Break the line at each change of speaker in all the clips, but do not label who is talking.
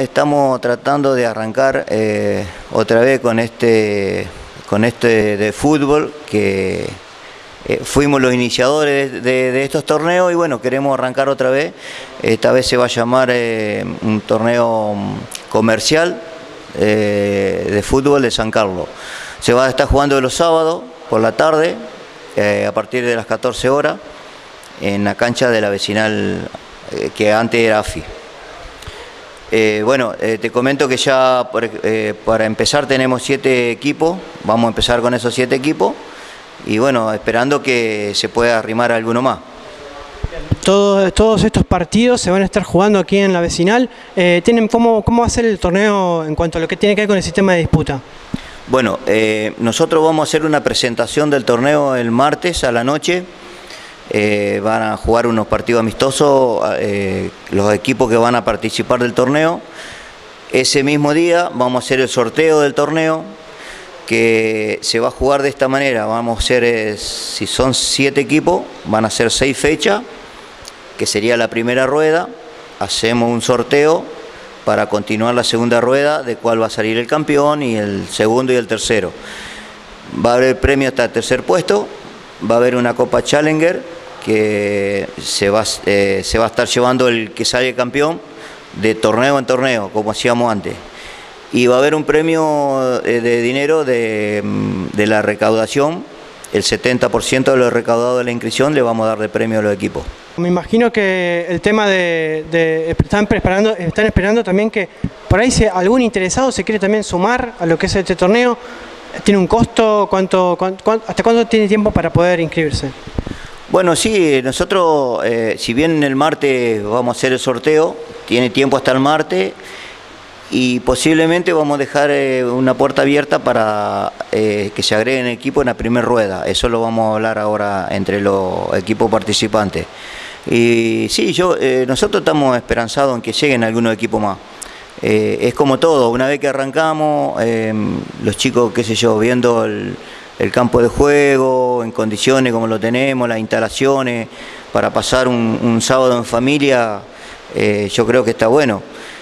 estamos tratando de arrancar otra vez con este de fútbol, que fuimos los iniciadores de estos torneos y bueno, queremos arrancar otra vez. Esta vez se va a llamar un torneo comercial de fútbol de San Carlos. Se va a estar jugando los sábados por la tarde, a partir de las 14 horas, en la cancha de la vecinal que antes era AFI. Bueno, te comento que ya para empezar tenemos 7 equipos, vamos a empezar con esos 7 equipos y bueno, esperando que se pueda arrimar alguno más.
Todos estos partidos se van a estar jugando aquí en la vecinal. ¿Cómo va a ser el torneo en cuanto a lo que tiene que ver con el sistema de disputa?
Bueno, nosotros vamos a hacer una presentación del torneo el martes a la noche. Van a jugar unos partidos amistosos los equipos que van a participar del torneo. Ese mismo día vamos a hacer el sorteo del torneo, que se va a jugar de esta manera. Vamos a hacer, si son 7 equipos, van a ser 6 fechas, que sería la primera rueda. Hacemos un sorteo para continuar la segunda rueda, de cuál va a salir el campeón y el segundo y el tercero. Va a haber premio hasta el tercer puesto. Va a haber una Copa Challenger que se va a estar llevando el que sale campeón de torneo en torneo, como hacíamos antes. Y va a haber un premio de dinero de la recaudación, el 70% de lo recaudado de la inscripción le vamos a dar de premio a los equipos.
Me imagino que el tema están esperando también que por ahí si algún interesado se quiere también sumar a lo que es este torneo. ¿Tiene un costo? ¿Hasta cuándo tiene tiempo para poder inscribirse?
Bueno, sí, nosotros, si bien el martes vamos a hacer el sorteo, tiene tiempo hasta el martes y posiblemente vamos a dejar una puerta abierta para que se agreguen equipos en la primera rueda. Eso lo vamos a hablar ahora entre los equipos participantes. Y sí, nosotros estamos esperanzados en que lleguen algunos equipos más. Es como todo, una vez que arrancamos, los chicos, qué sé yo, viendo el campo de juego, en condiciones como lo tenemos, las instalaciones, para pasar un sábado en familia, yo creo que está bueno.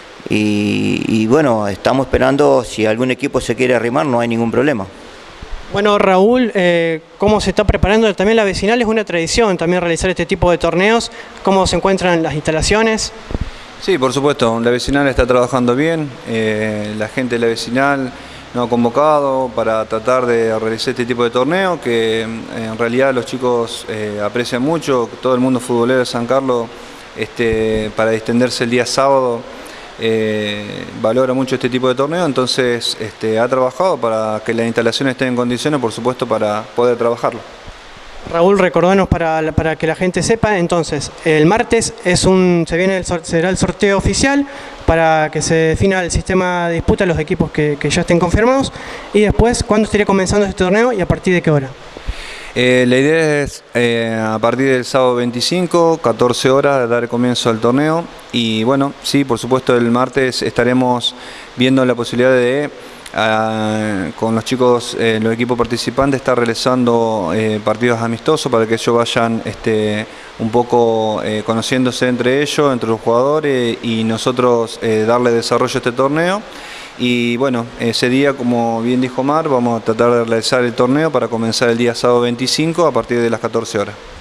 Y bueno, estamos esperando, si algún equipo se quiere arrimar, no hay ningún problema.
Bueno, Raúl, ¿cómo se está preparando también la vecinal? Es una tradición también realizar este tipo de torneos. ¿Cómo se encuentran las instalaciones?
Sí, por supuesto, la vecinal está trabajando bien, la gente de la vecinal nos ha convocado para tratar de realizar este tipo de torneo que en realidad los chicos aprecian mucho. Todo el mundo futbolero de San Carlos, para distenderse el día sábado, valora mucho este tipo de torneo, entonces ha trabajado para que las instalaciones estén en condiciones, por supuesto, para poder trabajarlo.
Raúl, recordanos para que la gente sepa, entonces, el martes será el sorteo oficial para que se defina el sistema de disputa de los equipos que ya estén confirmados, y después, ¿cuándo estaría comenzando este torneo y a partir de qué hora?
La idea es a partir del sábado 25, 14 horas, dar comienzo al torneo y bueno, sí, por supuesto el martes estaremos viendo la posibilidad de con los chicos, los equipos participantes, estar realizando partidos amistosos para que ellos vayan un poco conociéndose entre ellos, entre los jugadores y nosotros darle desarrollo a este torneo. Y bueno, ese día, como bien dijo Mar, vamos a tratar de realizar el torneo para comenzar el día sábado 25 a partir de las 14 horas.